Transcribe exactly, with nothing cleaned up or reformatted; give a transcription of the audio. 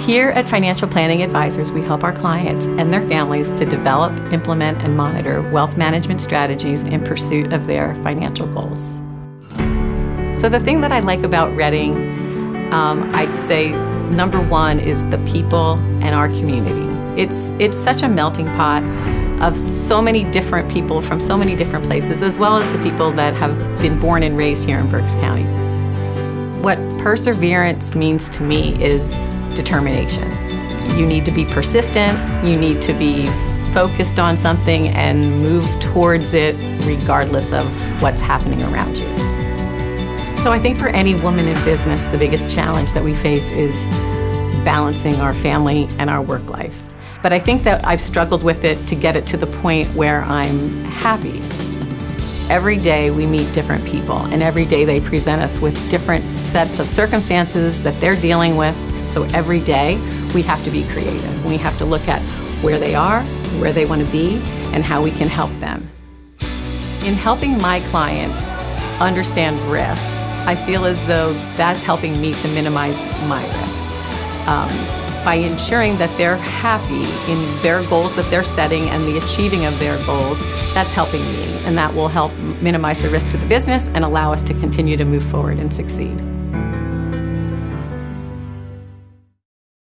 Here at Financial Planning Advisors, we help our clients and their families to develop, implement, and monitor wealth management strategies in pursuit of their financial goals. So the thing that I like about Reading, um, I'd say number one is the people and our community. It's, it's such a melting pot of so many different people from so many different places, as well as the people that have been born and raised here in Berks County. What perseverance means to me is determination. You need to be persistent, you need to be focused on something and move towards it regardless of what's happening around you. So I think for any woman in business, the biggest challenge that we face is balancing our family and our work life. But I think that I've struggled with it to get it to the point where I'm happy. Every day we meet different people, and every day they present us with different sets of circumstances that they're dealing with. So every day we have to be creative. We have to look at where they are, where they want to be, and how we can help them. In helping my clients understand risk, I feel as though that's helping me to minimize my risk. Um, by ensuring that they're happy in their goals that they're setting and the achieving of their goals, that's helping me, and that will help minimize the risk to the business and allow us to continue to move forward and succeed.